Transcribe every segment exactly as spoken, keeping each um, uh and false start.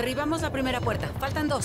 Derribamos la primera puerta. Faltan dos.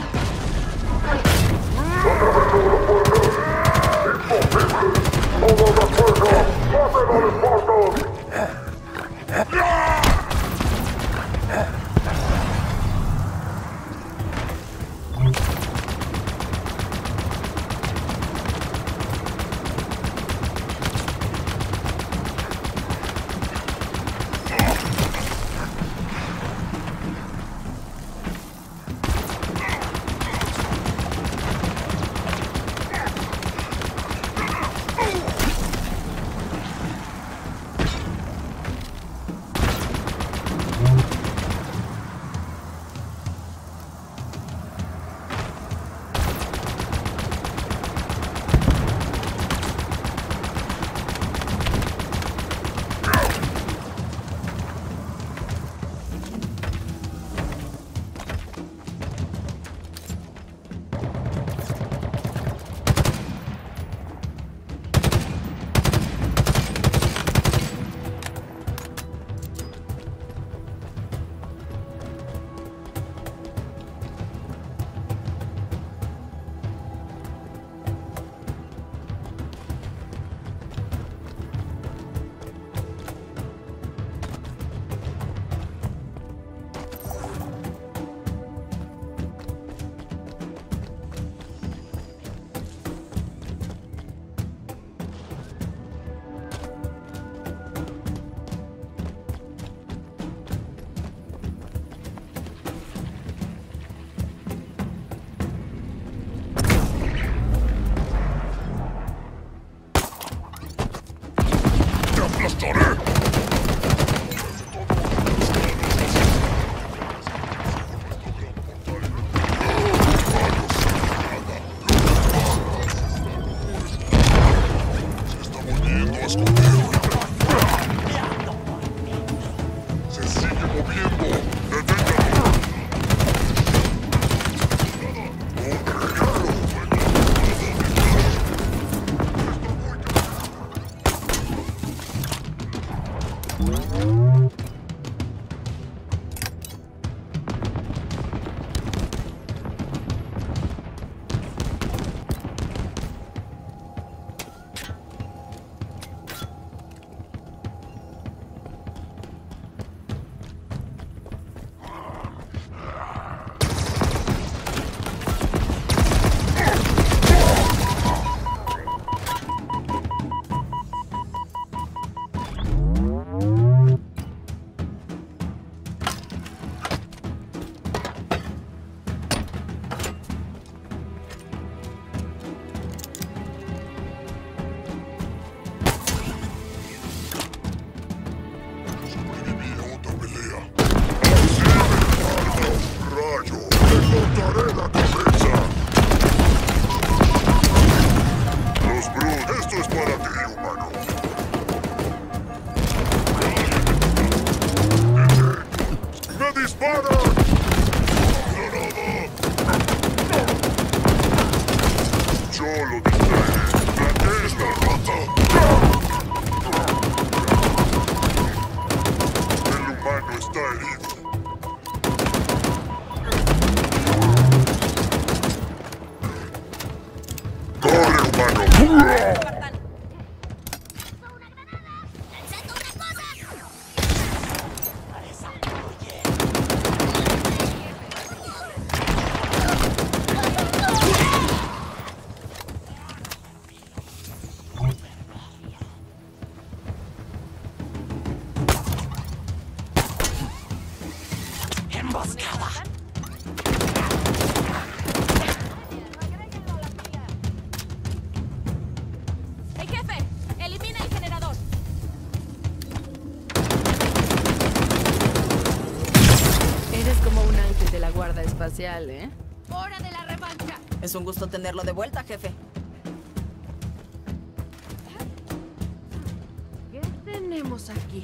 ¿Eh? ¡Hora de la revancha! Es un gusto tenerlo de vuelta, jefe. ¿Qué tenemos aquí?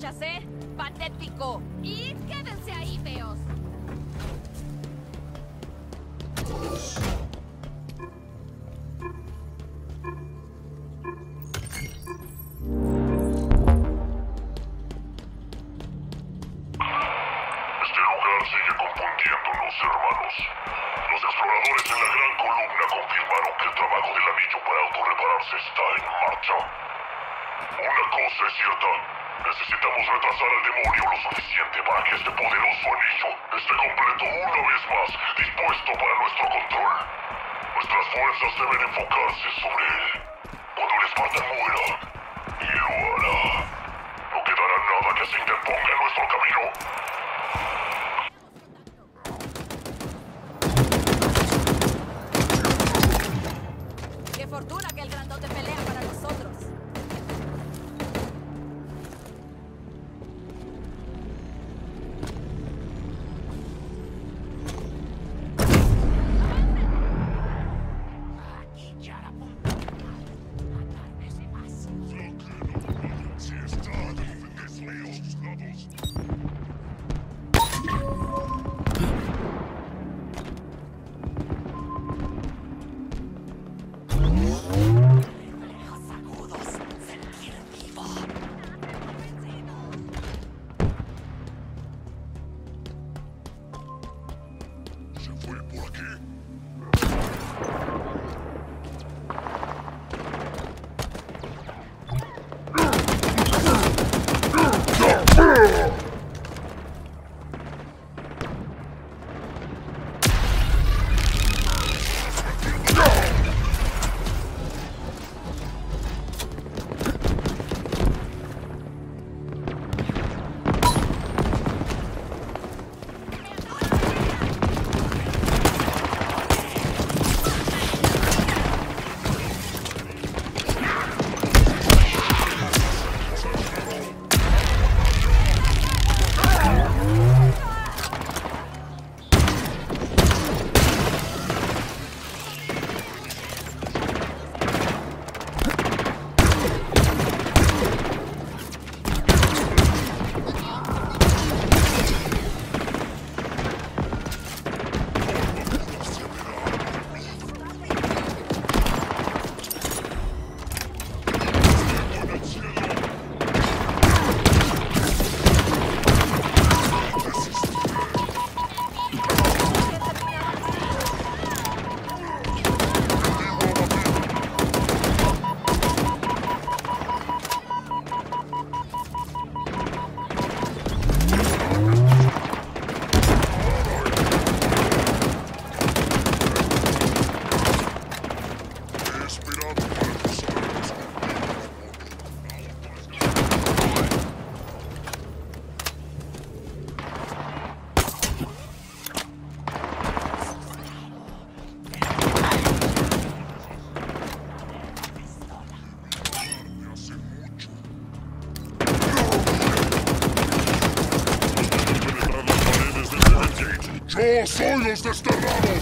muchas, ¿eh? ¡Patético! Y quédense ahí, feos. Sigue confundiéndonos, hermanos. Los exploradores en la Gran Columna confirmaron que el trabajo del anillo para autorrepararse está en marcha. Una cosa es cierta. Necesitamos retrasar al demonio lo suficiente para que este poderoso anillo esté completo una vez más, dispuesto para nuestro control. Nuestras fuerzas deben enfocarse sobre él. Cuando el Espartan muera, y lo hará, no quedará nada que se interponga en nuestro camino. Qué fortuna que el grandote pelea para nosotros. ¡Yo soy los desterrados!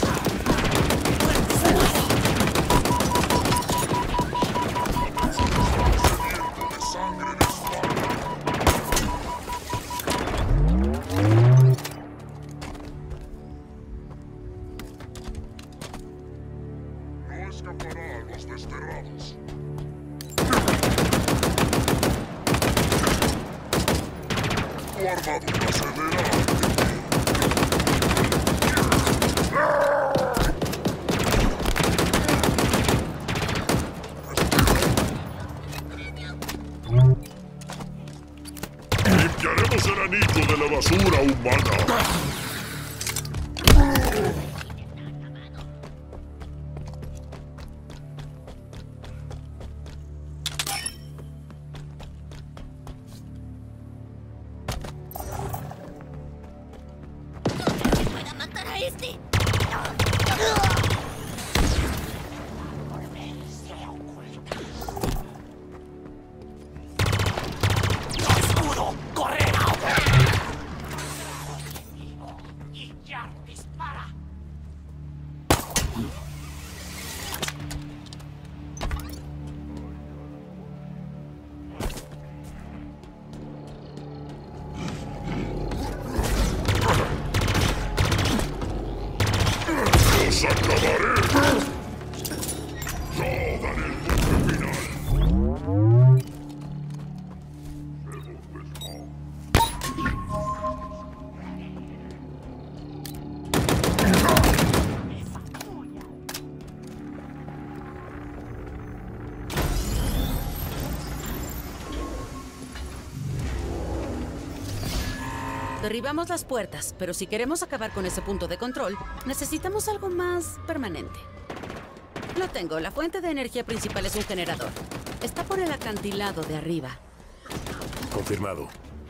No escapará a los desterrados. Tu armadura cederá. Limpiaremos el anillo de la basura humana. ¡Para matar a este! Derribamos las puertas, pero si queremos acabar con ese punto de control, necesitamos algo más permanente. Lo tengo. La fuente de energía principal es un generador. Está por el acantilado de arriba. Confirmado.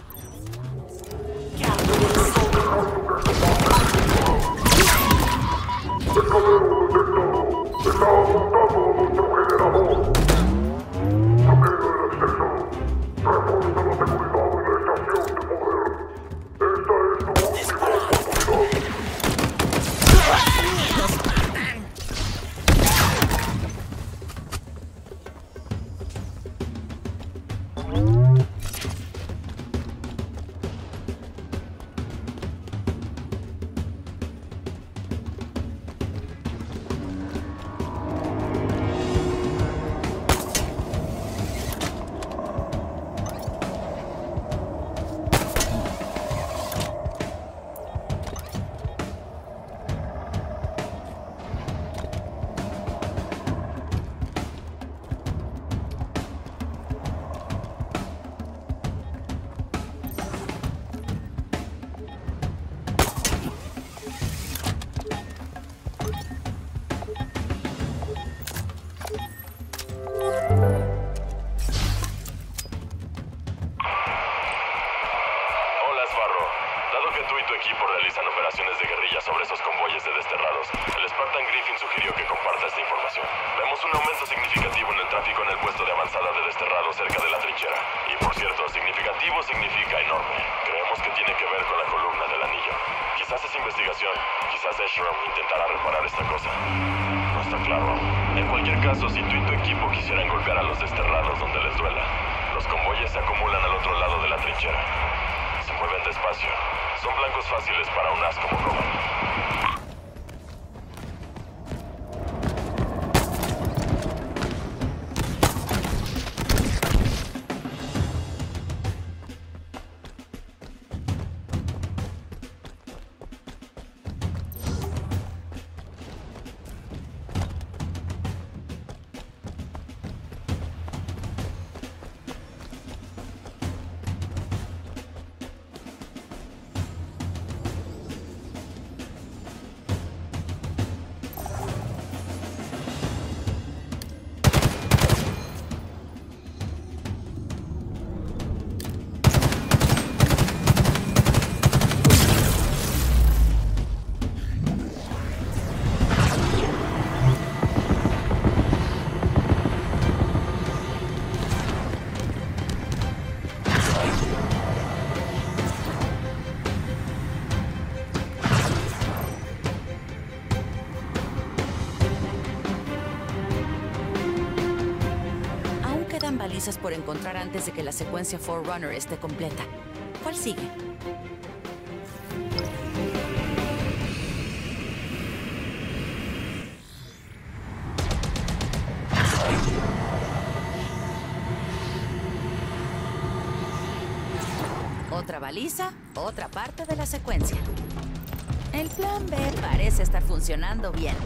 Balizas por encontrar antes de que la secuencia Forerunner esté completa. ¿Cuál sigue? Otra baliza, otra parte de la secuencia. El plan B parece estar funcionando bien.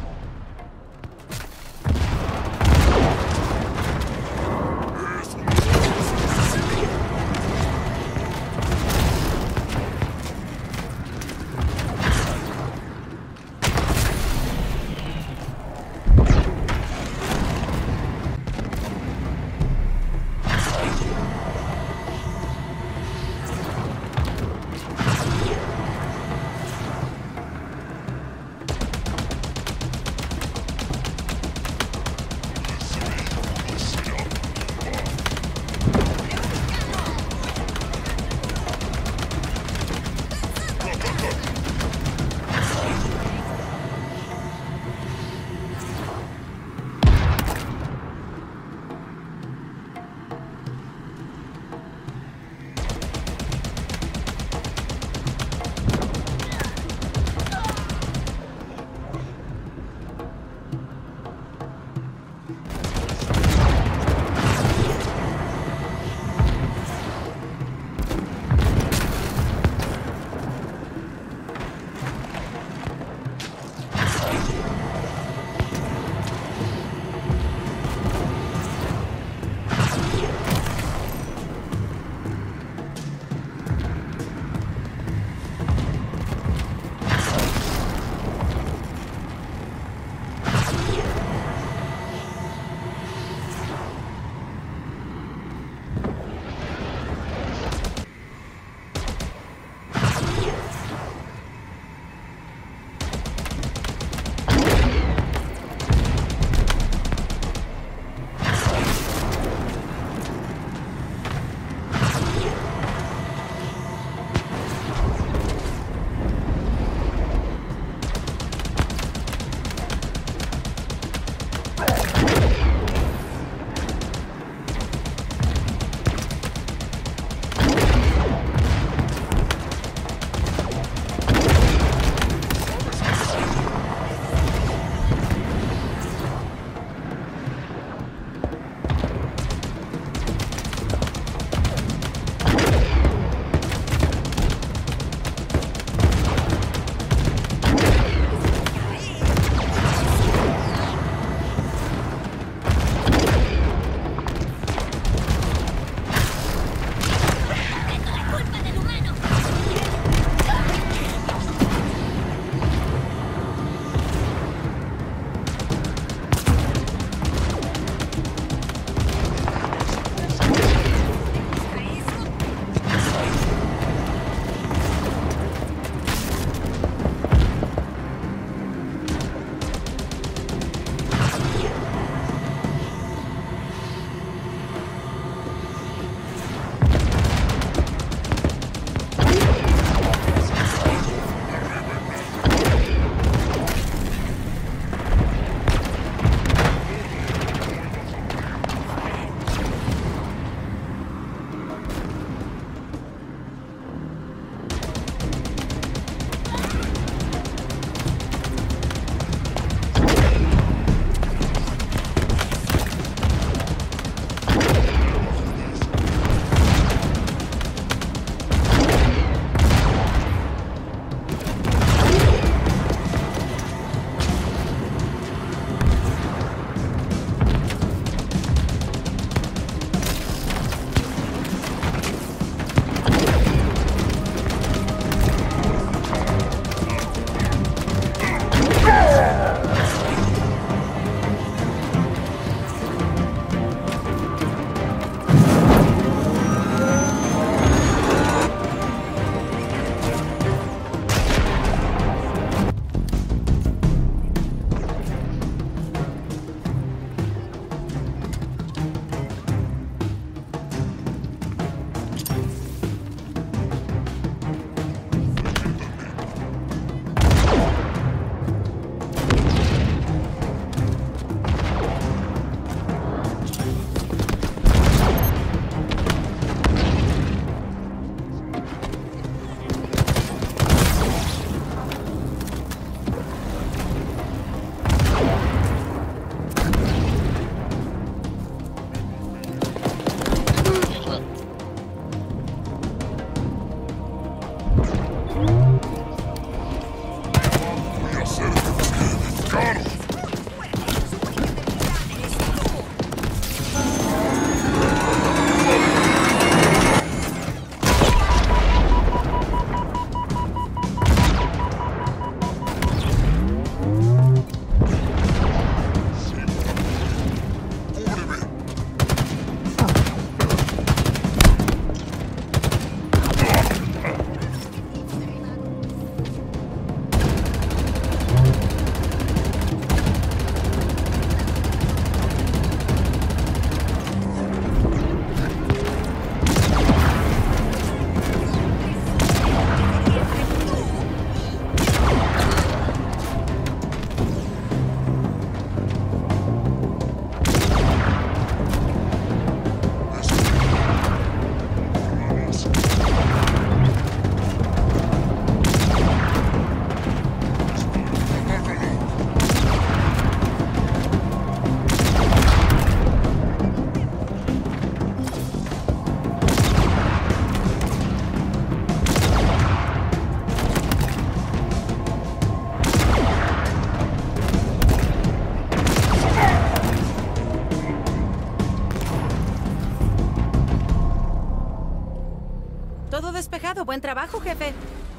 Todo despejado. Buen trabajo, jefe.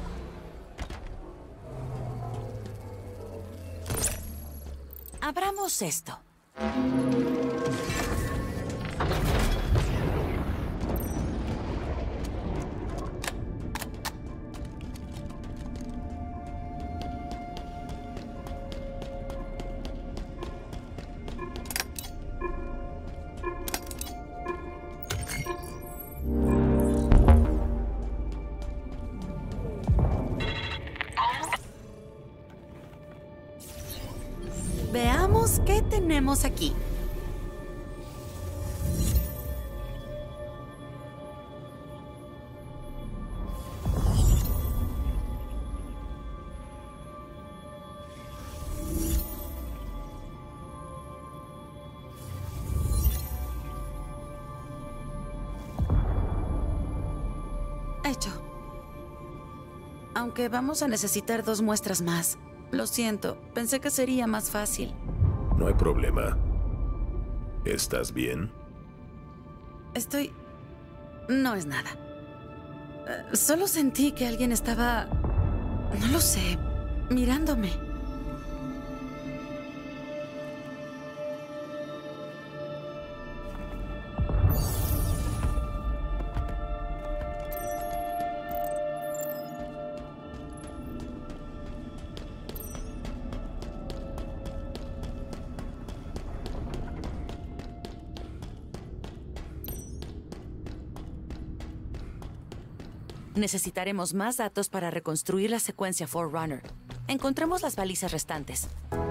Abramos esto. Veamos qué tenemos aquí. Hecho. Aunque vamos a necesitar dos muestras más. Lo siento, pensé que sería más fácil. No hay problema. ¿Estás bien? Estoy... No es nada. Eh, solo sentí que alguien estaba... No lo sé, mirándome. Necesitaremos más datos para reconstruir la secuencia Forerunner. Encontremos las balizas restantes.